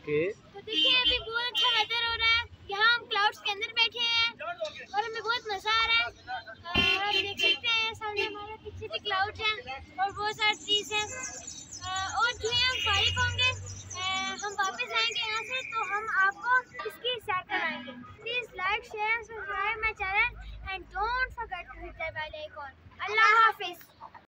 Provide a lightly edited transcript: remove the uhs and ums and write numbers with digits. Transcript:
Okay. तो देखिए अभी बहुत अच्छा वेदर हो रहा है, यहाँ हम क्लाउड्स के अंदर बैठे हैं और हमें बहुत मजा आ रहा है। आप देख सकते हैं सामने हमारे पीछे भी क्लाउड्स हैं और बहुत सारे ट्रीज हैं और जो है हम फारिग होंगे